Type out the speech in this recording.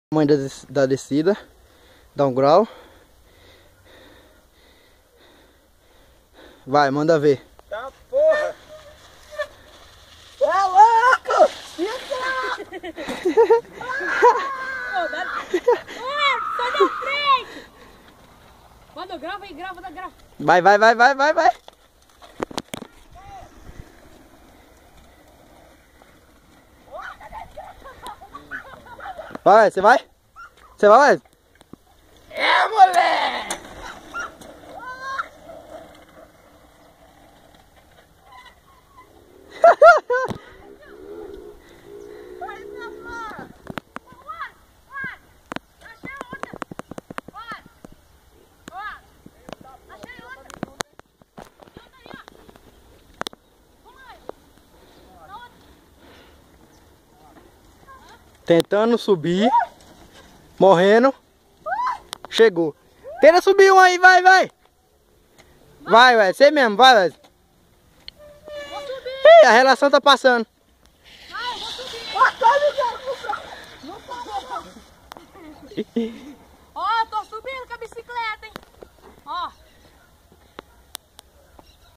Mãe da descida, dá um grau. Vai, manda ver. Tá porra! É louco! Sai da frente! Manda grava aí, grava. Vai. Vai, você vai? Você vai? É, moleque! Tentando subir, morrendo, chegou. Tenta subir um aí, vai. Vai, velho, você mesmo, vai, velho. Vou subir! Ih, a relação tá passando. Vai, vou subir! Ó, tô subindo com a bicicleta, hein? Ó.